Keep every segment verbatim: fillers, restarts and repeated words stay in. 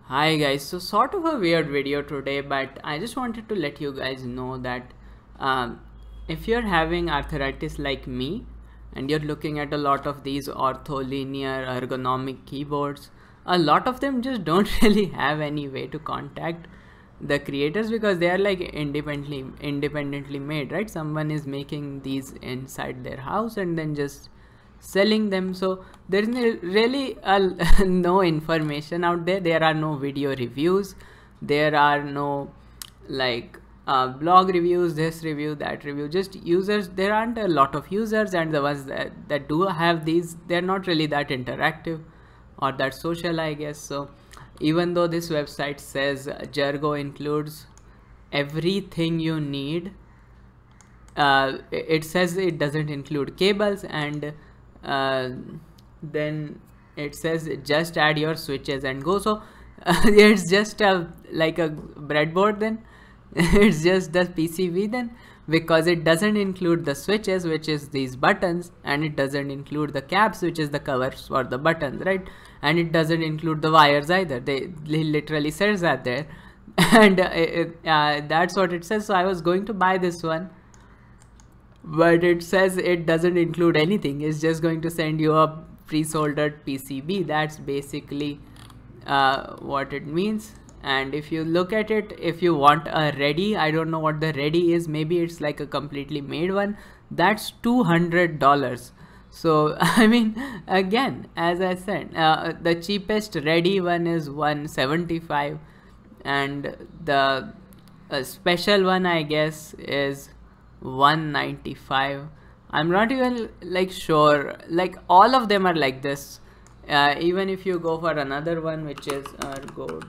Hi guys, so sort of a weird video today, but I just wanted to let you guys know that um, if you're having arthritis like me and you're looking at a lot of these ortholinear ergonomic keyboards, a lot of them just don't really have any way to contact the creators because they are like independently independently made, right? Someone is making these inside their house and then just selling them. So there is really uh, no information out there. There are no video reviews, there are no like uh, blog reviews, this review, that review, just users. There aren't a lot of users, and the ones that, that do have these, they're not really that interactive or that social, I guess. So even though this website says Gergo includes everything you need, uh, it says it doesn't include cables, and uh, then it says just add your switches and go. So uh, it's just a like a breadboard then. It's just the P C B then, because it doesn't include the switches, which is these buttons, and it doesn't include the caps, which is the covers for the buttons, right? And it doesn't include the wires either. They literally says that there. And uh, it, uh, that's what it says. So I was going to buy this one, but it says it doesn't include anything. It's just going to send you a pre-soldered P C B. That's basically uh, what it means. And if you look at it, if you want a ready, I don't know what the ready is, maybe it's like a completely made one, that's two hundred dollars. So I mean, again, as I said, uh, the cheapest ready one is one seventy-five, and the uh, special one, I guess, is one ninety-five. I'm not even like sure, like all of them are like this. Uh, even if you go for another one, which is Ergo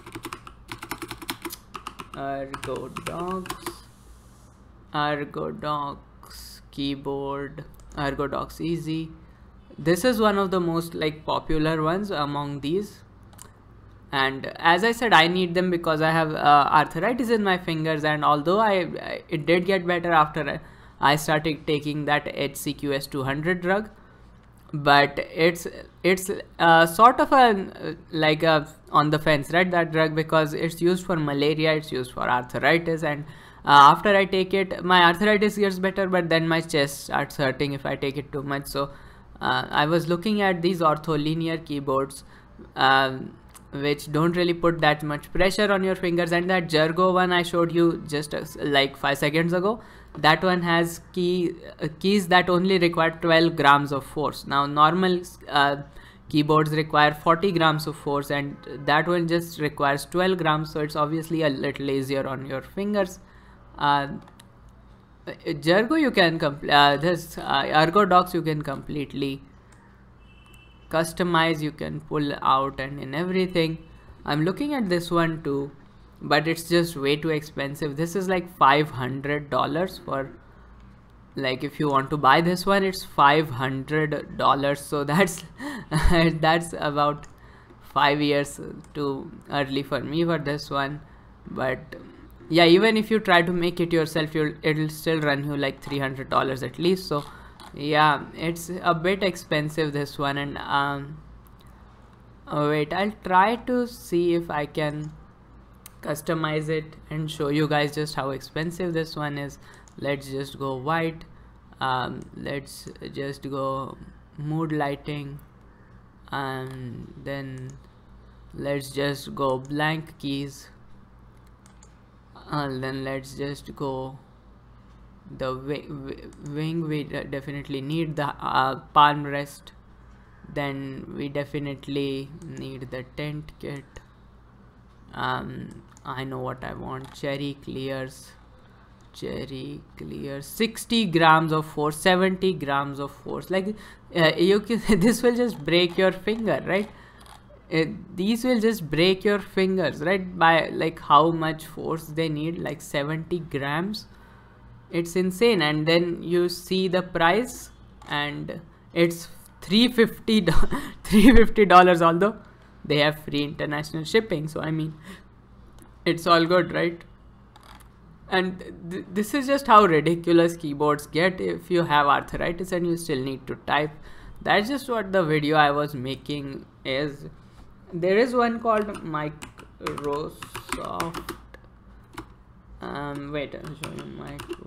Ergodox Ergodox keyboard, Ergodox Easy. This is one of the most like popular ones among these. And as I said, I need them because I have uh, arthritis in my fingers, and although I, I it did get better after I started taking that H C Q S two hundred drug, but it's it's uh, sort of a like a on the fence, right, that drug, because it's used for malaria, it's used for arthritis, and uh, after I take it, my arthritis gets better, but then my chest starts hurting if I take it too much. So uh, I was looking at these ortholinear keyboards, um, which don't really put that much pressure on your fingers, and that Gergo one I showed you just uh, like five seconds ago, that one has key uh, keys that only require twelve grams of force. Now normal uh, keyboards require forty grams of force, and that one just requires twelve grams, so it's obviously a little easier on your fingers. uh, Gergo you can uh, this uh, Ergodox you can completely customize, you can pull out and in everything. I'm looking at this one too, but it's just way too expensive. This is like five hundred dollars for, like, if you want to buy this one, it's five hundred dollars. So that's that's about five years too early for me for this one. But yeah, even if you try to make it yourself, you'll it'll still run you like three hundred dollars at least. So yeah, it's a bit expensive, this one. And um oh, wait, I'll try to see if I can customize it and show you guys just how expensive this one is. Let's just go white, um let's just go mood lighting, and then let's just go blank keys, and then let's just go the wing. We definitely need the uh, palm rest, then we definitely need the tent kit. um I know what I want. Cherry clears, cherry clears, sixty grams of force, seventy grams of force. Like uh, you can this will just break your finger, right? It, these will just break your fingers, right? By like how much force they need, like seventy grams. It's insane. And then you see the price, and it's three fifty three fifty dollars, although they have free international shipping. So I mean, it's all good, right? And th this is just how ridiculous keyboards get if you have arthritis and you still need to type. That's just what the video I was making is. There is one called mic Microsoft. Um, wait, I'll show you micro.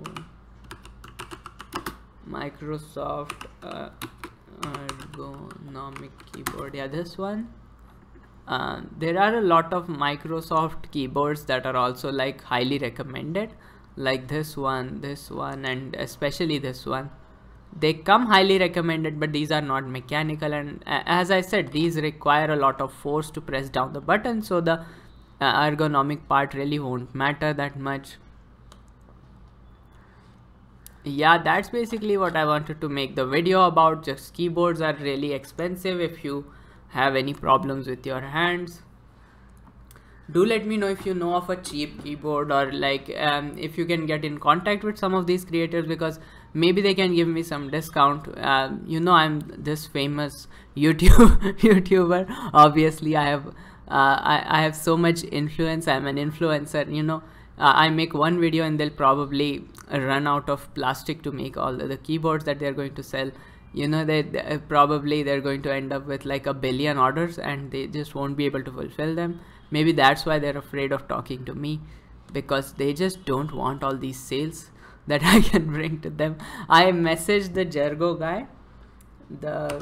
Microsoft uh, ergonomic keyboard. Yeah, this one. Uh, there are a lot of Microsoft keyboards that are also like highly recommended, like this one, this one, and especially this one. They come highly recommended, but these are not mechanical, and uh, as I said, these require a lot of force to press down the button, so the uh, ergonomic part really won't matter that much. Yeah, that's basically what I wanted to make the video about. Just keyboards are really expensive. If you have any problems with your hands, do let me know if you know of a cheap keyboard, or like um, if you can get in contact with some of these creators, because maybe they can give me some discount. Um, you know, I'm this famous YouTube YouTuber. Obviously, I have uh, I, I have so much influence. I'm an influencer. You know, uh, I make one video and they'll probably run out of plastic to make all the, the keyboards that they're going to sell. You know, they, they probably they're going to end up with like a billion orders, and they just won't be able to fulfill them. Maybe that's why they're afraid of talking to me, because they just don't want all these sales that I can bring to them. I messaged the Gergo guy, the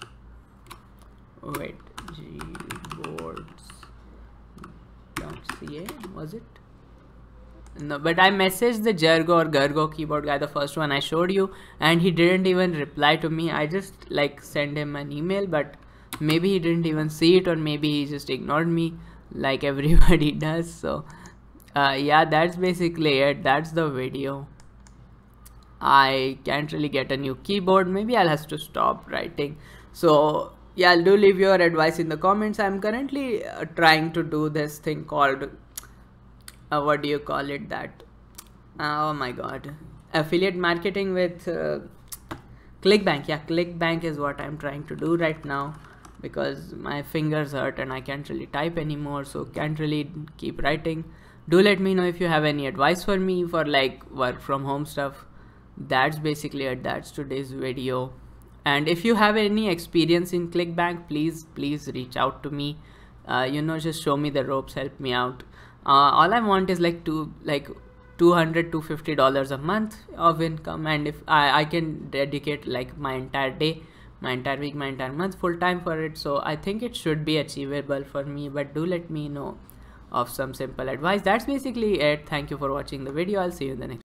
wait gboards dot c a, was it? No, but I messaged the Gergo or Gergo keyboard guy, the first one I showed you, and he didn't even reply to me. I just like sent him an email, but maybe he didn't even see it, or maybe he just ignored me like everybody does. So uh, yeah, that's basically it. That's the video. I can't really get a new keyboard. Maybe I'll have to stop writing. So yeah, do leave your advice in the comments. I'm currently uh, trying to do this thing called uh, what do you call it, that uh, oh my god, affiliate marketing with uh, ClickBank. Yeah, ClickBank is what I'm trying to do right now, because my fingers hurt and I can't really type anymore, so can't really keep writing. Do let me know if you have any advice for me for like work from home stuff. That's basically it. That's today's video. And if you have any experience in ClickBank, please please reach out to me. Uh, you know, just show me the ropes, help me out. Uh, all I want is like two like two hundred to fifty dollars a month of income, and if I, I can dedicate like my entire day, my entire week, my entire month full time for it, so I think it should be achievable for me. But do let me know of some simple advice. That's basically it. Thank you for watching the video. I'll see you in the next